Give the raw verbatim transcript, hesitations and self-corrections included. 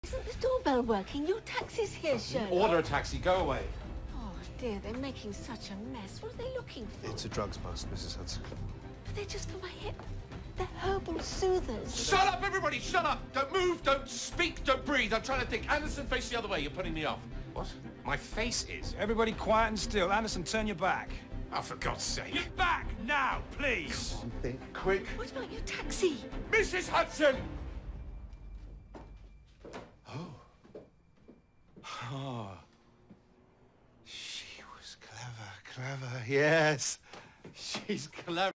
Isn't the doorbell working? Your taxi's here, Sherlock. Order a taxi, go away. Oh, dear, they're making such a mess. What are they looking for? It's a drugs bust, Missus Hudson. But they're just for my hip. They're herbal soothers. Shut up, everybody! Shut up! Don't move, don't speak, don't breathe. I'm trying to think. Anderson, face the other way. You're putting me off. What? My face is? Everybody quiet and still. Anderson, turn your back. Oh, for God's sake. Get back now, please. Come on, think quick. What about your taxi? Missus Hudson! Oh. Oh. She was clever, clever, yes. She's clever.